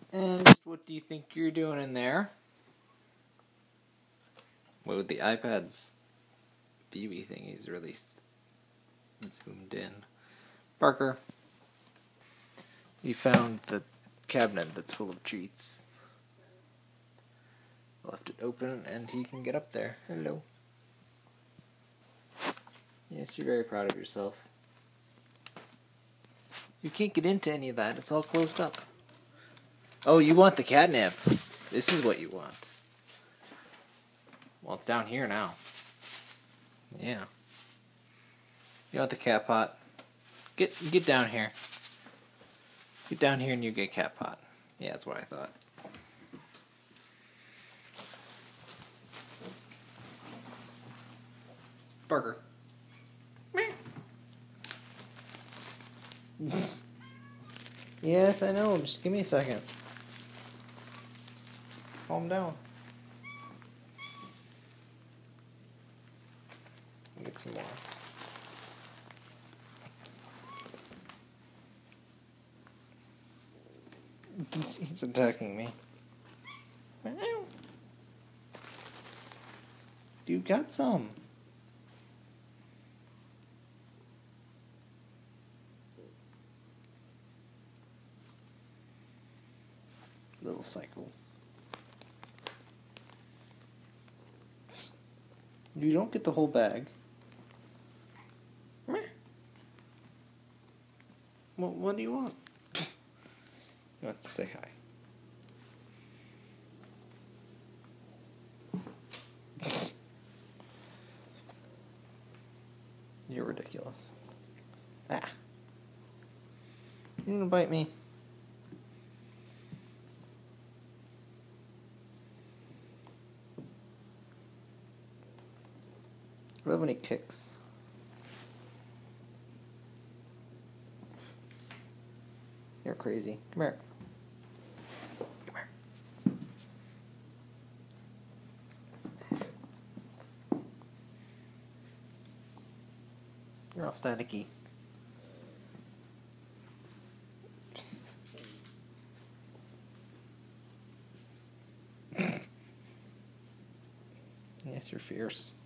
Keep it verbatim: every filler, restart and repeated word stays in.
And just what do you think you're doing in there? What with the iPad's Viewy thingies really zoomed in. Parker, you found the cabinet that's full of treats. Left it open and he can get up there. Hello. Yes, you're very proud of yourself. You can't get into any of that. It's all closed up. Oh, you want the catnip. This is what you want. Well, it's down here now. Yeah. You want the cat pot? Get get down here. Get down here and you get cat pot. Yeah, that's what I thought. Parker. Yes, I know. Just give me a second. Calm down. Get some more. He's attacking me. You got some. Little cycle. You don't get the whole bag. What, what do you want? You want to say hi. You're ridiculous. Ah. You didn't bite me. I love when he kicks. You're crazy. Come here. Come here. You're all staticky. Yes, you're fierce.